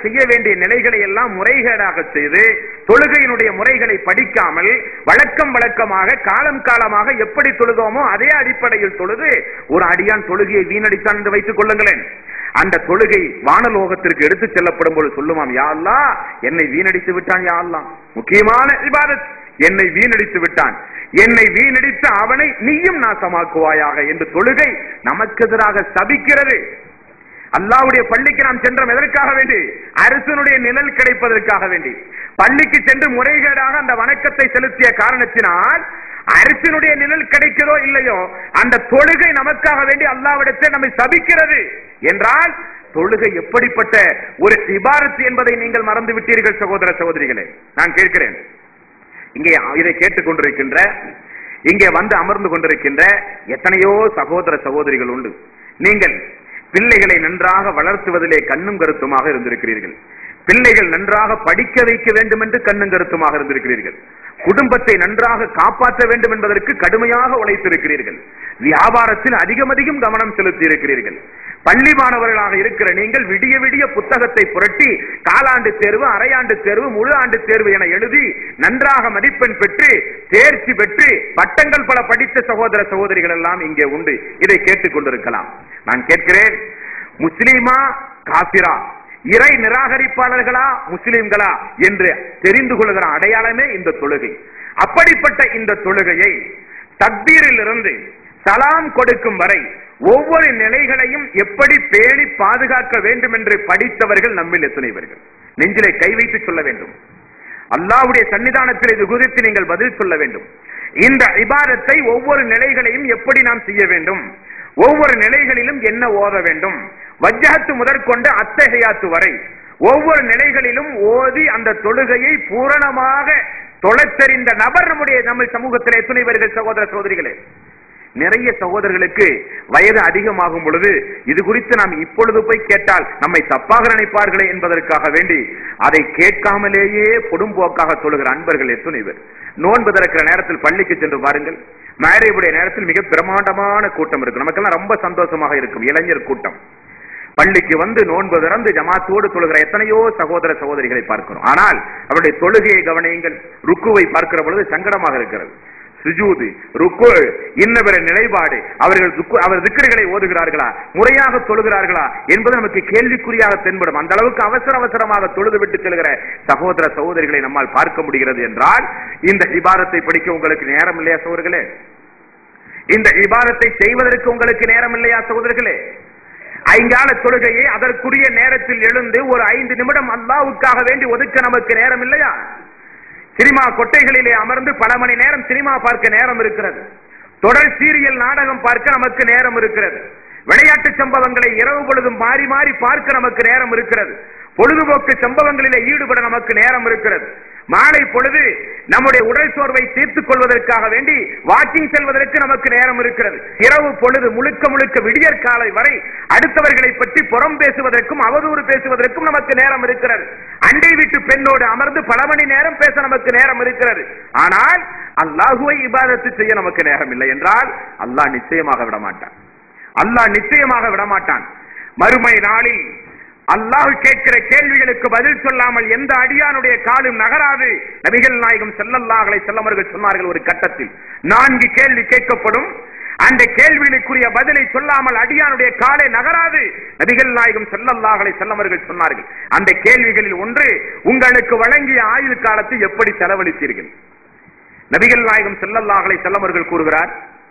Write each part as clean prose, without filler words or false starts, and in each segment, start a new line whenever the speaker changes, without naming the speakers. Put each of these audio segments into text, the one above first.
செய்ய வேண்டிய நிலைகளை எல்லாம் முறைகேடாக செய்து தொழுகையினுடைய முறைகளை படிக்காமல் வழக்கமாக காலம் காலமாக எப்படி தொழுதோமோ அதே அடிப்படையில் தொழுது ஒரு அடியான் தொழுகையை வீணடித்தான் என்று வைத்துக் கொள்ளுங்களேன். அந்த தொழுகை வானலோகத்திற்கு எடுத்துச் செல்லப்படும் போது சொல்லுமாம், யா அல்லாஹ் என்னை வீணடித்து விட்டான், யா அல்லாஹ் முக்கியமான இபாதத் என்னை வீணடித்து விட்டான், என்னை வீணடித்த அவனை நீயும் நாசமாக்குவாயாக என்று தொழுகை நமக்கு எதிராக சபிக்கிறது. அல்லாஹ்வுடைய பள்ளிக்கு நாம் சென்றோம் எதற்காக வேண்டி? அரசனுடைய நிழல் கிடைப்பதற்காக வேண்டி. பள்ளிக்கு சென்று முறைகேடாக அந்த வணக்கத்தை செலுத்திய காரணத்தினால் அரசனுடைய நிழல் கிடைக்கிறதோ இல்லையோ அந்த தொழுகை நமக்காக வேண்டி அல்லாஹ்விடத்தில் நம்மை சபிக்கிறது என்றால் தொழுகை எப்படிப்பட்ட ஒரு இபாதத் என்பதை நீங்கள் மறந்து விட்டீர்கள் சகோதர சகோதரிகளே. நான் கேட்கிறேன், இங்கே இதை கேட்டுக் கொண்டிருக்கின்ற, இங்கே வந்து அமர்ந்து கொண்டிருக்கின்ற எத்தனையோ சகோதர சகோதரிகள் உண்டு. நீங்கள் பிள்ளைகளை நன்றாக வளர்த்துவதிலே கண்ணும் கருத்துமாக இருந்திருக்கிறீர்கள். பிள்ளைகள் நன்றாக படிக்க வைக்க வேண்டும் என்று கண்ணும் கருத்துமாக இருந்திருக்கிறீர்கள். குடும்பத்தை நன்றாக காப்பாற்ற வேண்டும் என்பதற்கு கடுமையாக உழைத்திருக்கிறீர்கள். வியாபாரத்தில் அதிகம் கவனம் செலுத்தி இருக்கிறீர்கள். பள்ளி மாணவர்களாக இருக்கிற நீங்கள் விடிய விடிய புத்தகத்தை புரட்டி காலாண்டு தேர்வு, அரையாண்டு தேர்வு, முழு ஆண்டு தேர்வு என எழுதி நன்றாக மதிப்பெண் பெற்று தேர்ச்சி பெற்று பட்டங்கள் பல படித்த சகோதர சகோதரிகள் எல்லாம் இங்கே உண்டு. இதை கேட்டுக் கொண்டிருக்கலாம். நான் கேட்கிறேன், முஸ்லிமா காபிரா, இறை நிராகரிப்பாளர்களா முஸ்லிம்களா என்று தெரிந்து கொள்கிற அடையாளமே இந்த தொழுகை. அப்படிப்பட்ட இந்த தொழுகையை தக்பீரில் இருந்து சலாம் கொடுக்கும் வரை ஒவ்வொரு நிலைகளையும் எப்படி பேணி பாதுகாக்க வேண்டும் என்று படித்தவர்கள் நம்மில் எத்தனை பேர்கள்? நெஞ்சிலே கை வைத்து சொல்ல வேண்டும். அல்லாஹ்வுடைய சன்னிதானத்தில் இது குறித்து நீங்கள் பதில் சொல்ல வேண்டும். இந்த இபாதத்தை ஒவ்வொரு நிலைகளையும் எப்படி நாம் செய்ய வேண்டும், ஒவ்வொரு நிலைகளிலும் என்ன ஓத வேண்டும், வஜ்ஜஹத்து முதற்கொண்டு அத்தஹியாத்து வரை ஒவ்வொரு நிலைகளிலும் ஓதி அந்த தொழுகையை பூரணமாக தொலைத்தெறிந்த நபர் நம்ம சமூகத்தில் எத்தனை பேர்கள் சகோதர சகோதரிகளே? நிறைய சகோதரர்களுக்கு வயது அதிகமாகும் பொழுது இது குறித்து நாம் இப்பொழுது போய் கேட்டால் நம்மை தப்பாக நினைப்பார்களே என்பதற்காக வேண்டி அதை கேட்காமலேயே பொடும்போக்காக தொழுகிற அன்பர்கள் எத்தனை பேர்? நோன்பு திறக்கிற நேரத்தில் பள்ளிக்கு சென்று பாருங்கள். மேரேஜுடைய நேரத்தில் மிக பிரமாண்டமான கூட்டம் இருக்கும். நமக்கெல்லாம் ரொம்ப சந்தோஷமாக இருக்கும். இளைஞர் கூட்டம் பள்ளிக்கு வந்து நோன்பு திறந்து ஜமாத்தோடு தொழுகிற எத்தனையோ சகோதர சகோதரிகளை பார்க்கிறோம். ஆனால் அவருடைய தொழுகையை கவனியுங்கள். ருக்குவை பார்க்கிற பொழுது சங்கடமாக இருக்கிறது. சுஜூது, ருக்கு, இன்னவர நிலைப்பாடு, அவர் திக்ருகளை ஓதுகிறார்களா, முறையாக தொழுகிறார்களா என்பது நமக்கு கேள்விக்குறியாக தென்படும். அந்த அளவுக்கு அவசரமாக தொழுது விட்டு செல்கிற சகோதர சகோதரிகளை நம்மால் பார்க்க முடிகிறது என்றால் இந்த இபாதத்தை படிக்க உங்களுக்கு நேரம் இல்லையா சகோதரர்களே? இந்த இபாதத்தை செய்வதற்கு உங்களுக்கு நேரம் இல்லையா சகோதரர்களே? ஐங்கால தொழுகையை அதற்குரிய நேரத்தில் எழுந்து ஒரு 5 நிமிடம் அல்லாஹ்வுக்காக வேண்டி ஒதுக்க நமக்கு நேரம் இல்லையா? சினிமா கொட்டைகளிலே அமர்ந்து பல மணி நேரம் சினிமா பார்க்க நேரம் இருக்கிறது. தொடர் சீரியல் நாடகம் பார்க்க நமக்கு நேரம் இருக்கிறது. விளையாட்டு சம்பவங்களை இரவு பொழுதும் மாறி மாறி பார்க்க நமக்கு நேரம் இருக்கிறது. பொழுதுபோக்கு சம்பவங்களிலே ஈடுபட நமக்கு நேரம் இருக்கிறது. மாலை பொழுது நம்முடைய உடல் சோர்வை தீர்த்துக் கொள்வதற்காக வேண்டி வாக்கிங் செல்வதற்கு நமக்கு நேரம் இருக்கிறது. இரவு பொழுது முழுக்க விடியற் காலை வரை அடுத்தவர்களை பற்றி புறம் பேசுவதற்கும் அவதூறு பேசுவதற்கும் நமக்கு நேரம் இருக்கிறது. அண்டை வீட்டு பெண்ணோடு அமர்ந்து பல மணி நேரம் பேச நமக்கு நேரம் இருக்கிறது. ஆனால் அல்லாஹ்வை இபாதத்து செய்ய நமக்கு நேரம் இல்லை என்றால் அல்லாஹ் நிச்சயமாக விடமாட்டான். அல்லாஹ் நிச்சயமாக விடமாட்டான். மறுமை நாளில் அல்லாஹ் கேட்கிற கேள்விகளுக்கு பதில் சொல்லாமல் எந்த அடியானுடைய காலும் நகராது. நபிகள் நாயகம் ஸல்லல்லாஹு அலைஹி வஸல்லம் அவர்கள் சொன்னார்கள், ஒரு கட்டத்தில் 4 கேள்வி கேட்கப்படும். அந்த கேள்விகளுக்குரிய பதிலை சொல்லாமல் அடியானுடைய காலை நகராது. நபிகள் நாயகம் ஸல்லல்லாஹு அலைஹி வஸல்லம் அவர்கள் சொன்னார்கள், அந்த கேள்விகளில் ஒன்று, உங்களுக்கு வழங்கிய ஆயுள் காலத்தை எப்படி செலவழித்தீர்கள்? நபிகள் நாயகம் ஸல்லல்லாஹு அலைஹி வஸல்லம் அவர்கள் கூறுகிறார்,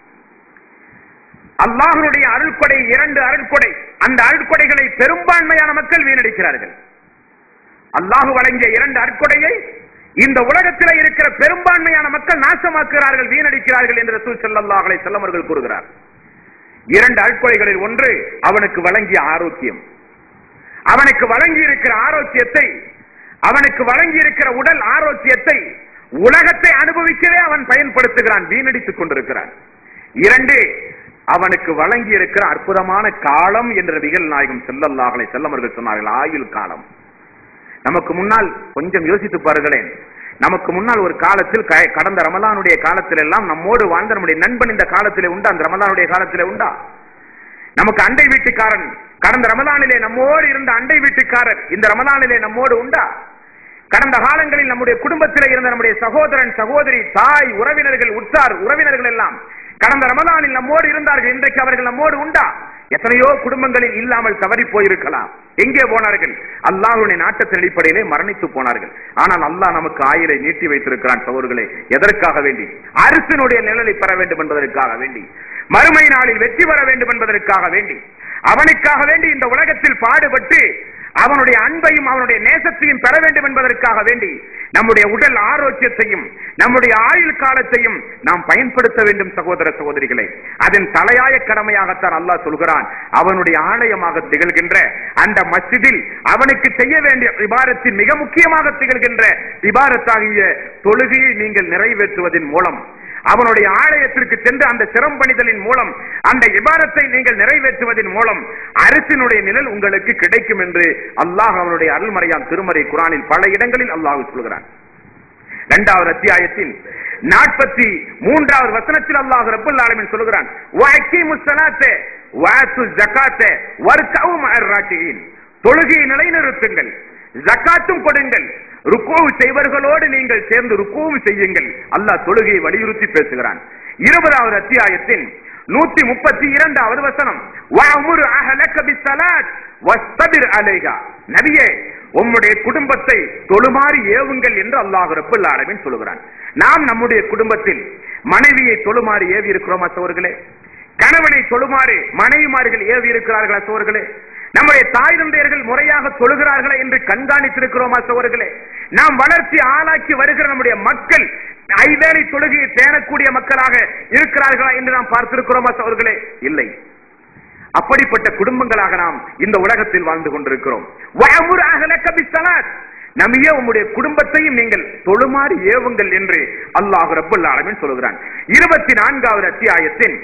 அல்லாஹ்வுடைய அருள்கொடை 2 அருள்கொடை. அந்த அருள்கொடைகளை பெரும்பான்மையான மக்கள் வீணடிக்கிறார்கள். அல்லாஹ் வழங்கிய 2 அருள்கொடையை இந்த உலகத்தில் இருக்கிற பெரும்பான்மையான மக்கள் நாசமாக்குகிறார்கள், வீணடிக்கிறார்கள் என்று ரசூல் ஸல்லல்லாஹு அலைஹி வஸல்லம் அவர்கள் கூறுகிறார். 2 அருள்கொடைகளில் ஒன்று அவனுக்கு வழங்கிய ஆரோக்கியம். அவனுக்கு வழங்கி இருக்கிற ஆரோக்கியத்தை, அவனுக்கு வழங்கி இருக்கிற உடல் ஆரோக்கியத்தை உலகத்தை அனுபவிக்கவே அவன் பயன்படுத்துகிறான், வீணடித்துக் கொண்டிருக்கிறான். 2, அவனுக்கு வழங்கி இருக்கிற அற்புதமான காலம் என்ற நபிகள் நாயகம் ஸல்லல்லாஹு அலைஹி வஸல்லம் அவர்கள் சொன்னார்கள், ஆயுள் காலம். நமக்கு முன்னால் கொஞ்சம் யோசித்து பாருங்களேன். நமக்கு முன்னால் ஒரு காலத்தில் கடந்த ரமலானுடைய காலத்தில் எல்லாம் நம்மோடு வாழ்ந்த நம்முடைய நண்பன் இந்த காலத்திலே உண்டா? அந்த ரமலானுடைய காலத்திலே உண்டா? நமக்கு அண்டை வீட்டுக்காரன் கடந்த ரமலானிலே நம்மோடு இருந்த அண்டை வீட்டுக்காரர் இந்த ரமலானிலே நம்மோடு உண்டா? கடந்த காலங்களில் நம்முடைய குடும்பத்தில் இருந்த நம்முடைய சகோதரன் சகோதரி தாய் உறவினர்கள் உற்றார் உறவினர்கள் எல்லாம் கடந்த ரமலானில் நம்மோடு இருந்தார்கள். இன்றைக்கு அவர்கள் நம்மோடு உண்டா? எத்தனையோ குடும்பங்களில் இல்லாமல் தவறி போயிருக்கலாம். எங்கே போனார்கள்? அல்லாஹ்வுடைய நாட்டத்தின் அடிப்படையிலே மரணித்து போனார்கள். ஆனால் அல்லாஹ் நமக்கு ஆயுளை நீட்டி வைத்திருக்கிறான். சகோதரர்களே, எதற்காக வேண்டி? அரசினுடைய நிழலை பெற வேண்டும் என்பதற்காக வேண்டி, மறுமை நாளில் வெற்றி பெற வேண்டும் என்பதற்காக வேண்டி, அவனுக்காக வேண்டி இந்த உலகத்தில் பாடுபட்டு அவனுடைய அன்பையும் அவனுடைய நேசத்தையும் பெற வேண்டும் என்பதற்காக வேண்டி நம்முடைய உடல் ஆரோக்கியத்தையும் நம்முடைய ஆயுள் காலத்தையும் நாம் பயன்படுத்த வேண்டும். சகோதர சகோதரிகளே, அதன் தலையாய கடமையாகத்தான் அல்லாஹ் சொல்கிறான். அவனுடைய ஆலயமாக திகழ்கின்ற அந்த மஸ்ஜிதில் அவனுக்கு செய்ய வேண்டிய இபாரத்தின் மிக முக்கியமாக திகழ்கின்ற இபாரத்தாகிய தொழுகையை நீங்கள் நிறைவேற்றுவதன் மூலம், அவனுடைய ஆலயத்திற்கு சென்று அந்த சிரம்பணிதலின் மூலம் அந்த இபாரத்தை நீங்கள் நிறைவேற்றுவதன் மூலம் அரசினுடைய நிழல் உங்களுக்கு கிடைக்கும் என்று அல்லாஹ் அவனுடைய அருள்மறையாம் திருமறை குர்ஆனில் பல இடங்களில் அல்லாஹ் சொல்கிறான். 2வது அத்தியாயத்தின் 43வது வசனத்தில் அல்லாஹ் ரப்பல் ஆலமீன் சொல்கிறான், வஅகீமுஸ் ஸலாத்த வஆத்துஸ் ஸகாத்த வர்கஉ மஅர் ராக்கிஈன். தொழுகையை நிலைநிறுத்துங்கள், ஜகாத்தும் கொடுங்கள், ருக்கூ செய்வர்களோடு நீங்கள் சேர்ந்து ருக்கூவும் செய்யுங்கள். அல்லாஹ் தொழுகையை வலியுறுத்தி பேசுகிறான். 20வது அத்தியாயத்தின் 132வது வசனம், வஅமுர் அஹலக பிஸ்ஸலாத் வஸ்தபிர் அலைஹா. நபியே, உம்முடைய குடும்பத்தை தொழுமாறு ஏவுங்கள் என்று அல்லாஹ் ரப்பல் ஆலமீன் சொல்கிறான். நாம் நம்முடைய குடும்பத்தில் மனைவியை தொழுமாறு ஏவி இருக்கிறோமா சகோதரர்களே? கணவனை தொழுமாறு மனைவிமார்கள் ஏவி இருக்கிறார்களா சகோதரர்களே? நம்முடைய தாய் தந்தையர்கள் முறையாக தொழுகிறார்களா என்று கண்காணித்திருக்கிறோமா சகோதரர்களே? நாம் வளர்ச்சி ஆளாக்கி வருகிற நம்முடைய மக்கள் ஐவேளை தொழுகையை பேணக்கூடிய மக்களாக இருக்கிறார்களா என்று நாம் பார்த்திருக்கிறோமா சகோதரர்களே? இல்லை. அப்படிப்பட்ட குடும்பங்களாக நாம் இந்த உலகத்தில் வாழ்ந்து கொண்டிருக்கிறோம். வஅமுர் அஹலக பிஸ்ஸலாத். நபியே, உம்முடைய குடும்பத்தையும் நீங்கள் தொழுமாறு ஏவுங்கள் என்று அல்லாஹ் ரப்பல் ஆலமீன் சொல்கிறான். 24வது அத்தியாயத்தின்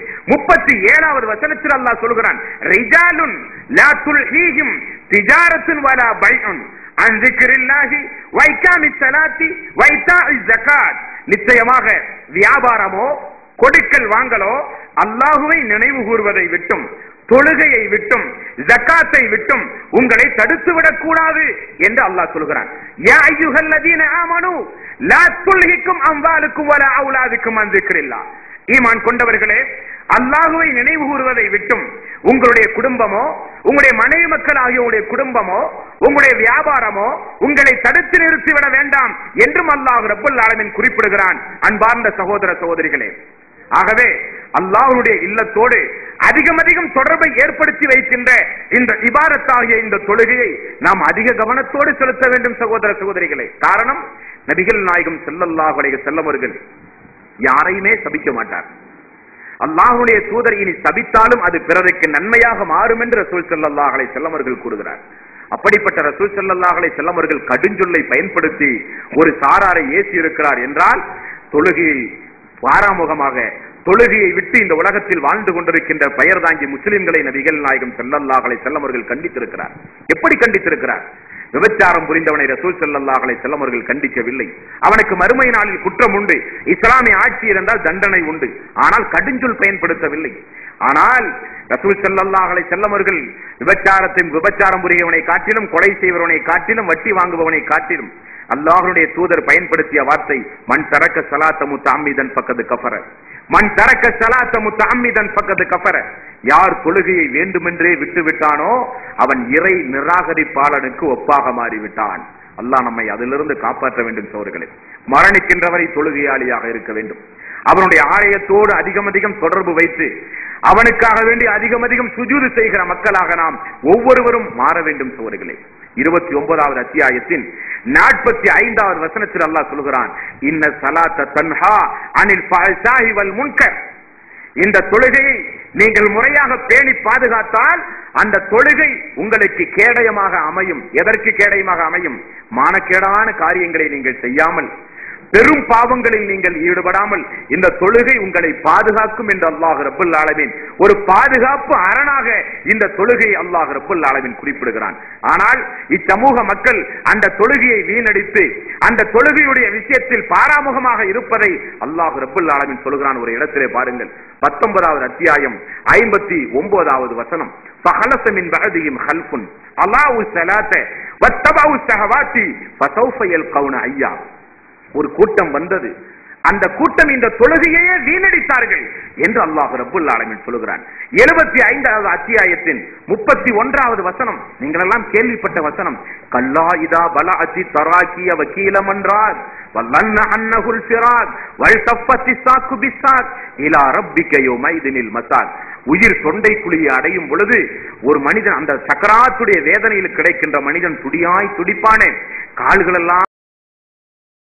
37வது வசனத்தில் அல்லாஹ் சொல்கிறான், ரிஜாலுன் லா துல்ஹீஹிம் திஜாரத்துன் வலா பைஉன் அன் ஸிக்ரில்லாஹி வ இகாமிஸ் ஸலாத்தி வ இதாஇஸ் ஸகாத். நிச்சயமாக வியாபாரமோ கொடுக்கல் வாங்கலோ அல்லாஹ்வை நினைவு கூர்வதை விட்டும் தொழுகையை விட்டும் ஜகாத்தை விட்டும் உங்களை தடுத்துவிடக் கூடாது என்று அல்லாஹ் சொல்கிறான். யா அய்யுஹல்லதீன ஆமனூ லா துல்ஹிக்கும் அம்வாலுக்கும் வலா அவுலாதுக்கும் அன் ஸிக்ரில்லாஹ். ஈமான் கொண்டவர்களே, அல்லாஹ்வை நினைவு கூறுவதை விட்டும் உங்களுடைய குடும்பமோ உங்களுடைய மனைவி மக்கள் ஆகிய உங்களுடைய குடும்பமோ உங்களுடைய வியாபாரமோ உங்களை தடுத்து நிறுத்திவிட வேண்டாம் என்றும் அல்லாஹ் ரப்பல் ஆலமீன் குறிப்பிடுகிறான். அன்பார்ந்த சகோதர சகோதரிகளே, ஆகவே அல்லாஹ்வுடைய இல்லத்தோடு அதிகம் தொடர்பை ஏற்படுத்தி வைக்கின்ற இந்த இபாரத்தாகிய இந்த தொழுகையை நாம் அதிக கவனத்தோடு செலுத்த வேண்டும் சகோதர சகோதரிகளே. காரணம், நபிகள் நாயகம் ஸல்லல்லாஹு அலைஹி வஸல்லம் அவர்கள் யாரையுமே சபிக்க மாட்டார். அல்லாஹ்வுடைய தூதர் இனி சபித்தாலும் அது பிறருக்கு நன்மையாக மாறும் என்று ரசூல் ஸல்லல்லாஹு அலைஹி வஸல்லம் அவர்கள் கூறுகிறார். அப்படிப்பட்ட ரசூல் ஸல்லல்லாஹு அலைஹி வஸல்லம் அவர்கள் கடுஞ்சொல்லை பயன்படுத்தி ஒரு சாராரை ஏசி இருக்கிறார் என்றால், தொழுகையை பாராமுகமாக தொழுகையை விட்டு இந்த உலகத்தில் வாழ்ந்து கொண்டிருக்கின்ற பெயர் தாங்கி முஸ்லிம்களை நபிகள் நாயகம் ஸல்லல்லாஹு அலைஹி வஸல்லம் அவர்கள் கண்டித்திருக்கிறார். எப்படி கண்டித்திருக்கிறார்? விபச்சாரம் புரிந்தவனை ரசூல் ஸல்லல்லாஹு அலைஹி வஸல்லம் அவர்கள் கண்டிக்கவில்லை. அவனுக்கு மறுமை நாளில் குற்றம் உண்டு, இஸ்லாமிய ஆட்சி இருந்தால் தண்டனை உண்டு, ஆனால் கடுஞ்சொல் பயன்படுத்தவில்லை. ஆனால் ரசூல் ஸல்லல்லாஹு அலைஹி வஸல்லம் அவர்கள் விபச்சாரம் புரியவனை காட்டிலும், கொலை செய்வனை காட்டிலும், வட்டி வாங்குபவனை காட்டிலும் அல்லாஹ்வுடைய தூதர் பயன்படுத்திய வார்த்தை மன் தரக்க ஸலாத்த முத்தஅம்மிதன் ஃபக்கத் கஃபர. மன் தரக்க ஸலாத்த முத்தஅம்மிதன் ஃபக்கத் கஃபர. யார் தொழுகையை வேண்டுமென்றே விட்டுவிட்டானோ அவன் இறை நிராகரிப்பாளனுக்கு ஒப்பாக மாறிவிட்டான். அல்லாஹ் நம்மை அதிலிருந்து காப்பாற்ற வேண்டும் சகோதரர்களே. மரணிக்கின்றவரை தொழுகையாளியாக இருக்க வேண்டும். அவனுடைய ஆலயத்தோடு அதிகம் தொடர்பு வைத்து அவனுக்காக வேண்டி அதிகம் சுஜூது செய்கிற மக்களாக நாம் ஒவ்வொருவரும் மாற வேண்டும் சகோதரர்களே. 29வது அத்தியாயத்தின் 45வது வசனத்தில் அல்லாஹ் சொல்கிறான், இன்ன ஸலாத்த தன்ஹா அனில் ஃபஹ்ஷாஹி வல் முன்கர். இந்த தொழுகையை நீங்கள் முறையாக பேணி பாதுகாத்தால் அந்த தொழுகை உங்களுக்கு கேடயமாக அமையும். எதற்கு கேடயமாக அமையும்? மானக்கேடான காரியங்களை நீங்கள் செய்யாமல் பெரும் பாவங்களில் நீங்கள் ஈடுபடாமல் இந்த தொழுகை உங்களை பாதுகாக்கும் என்று அல்லாஹ் ரப்பல் ஆலமீன் ஒரு பாதுகாப்பு அரணாக இந்த தொழுகையை அல்லாஹ் ரப்பல் ஆலமீன் குறிப்பிடுகிறான். ஆனால் இச்சமூக மக்கள் அந்த தொழுகையை வீணடித்து அந்த தொழுகையுடைய விஷயத்தில் பாராமுகமாக இருப்பதை அல்லாஹ் ரப்பல் ஆலமீன் சொல்கிறான். ஒரு இடத்திலே பாருங்கள், 19வது அத்தியாயம் 59வது வசனம். فخلص من بعدهم خلف اضاعوا الصلاة واتبعوا الشهوات فسوف يلقون غيا. ஒரு கூட்டம் வந்தது, அந்த கூட்டம் இந்த தொழுகையே வீணடித்தார்கள் என்று அல்லாஹ் ரப்பல் ஆலமீன் சொல்கிறான். 75வது அத்தியாயத்தின் 31வது வசனம், நீங்கள் எல்லாம் கேள்விப்பட்ட வசனம். கல்லா இதா பலஅதி தராக்கிய வகீலம் என்றார் வல்லன்ன அன்னஹுல் ஃபிராக் வல் தஃபத்தி சாக்கு பிசாக் இலா ரப்பிக யௌமைதினில் மசாக். உயிர் தொண்டை குழியை அடையும் பொழுது ஒரு மனிதன் அந்த சக்கராத்துடைய வேதனையில் கிடைக்கின்ற மனிதன் துடியாய் துடிப்பானே, கால்கள் எல்லாம்